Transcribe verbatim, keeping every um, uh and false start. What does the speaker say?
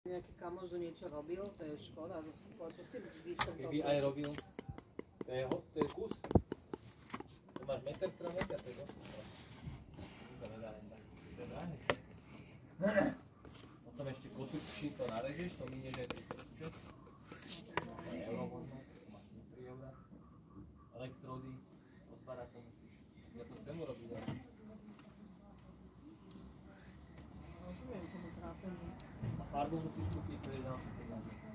Nejaký kamoš niečo robil, to je škoda, čo si výškom toho... Keby aj robil, to je, to je kus. To máš meter krát meter, to je dosť. To nedá len tak. To je drahé. Potom ešte kosu, či to narežeš, to minieš aj tri kosuče. Euro možno, to máš tri eurá. Elektrody, otvárať to musíš. Ja to chcem urobiť, ale... Rozumiem tomu trápeniu. A farbu musíš kúpiť, to je ďalšie peniaze.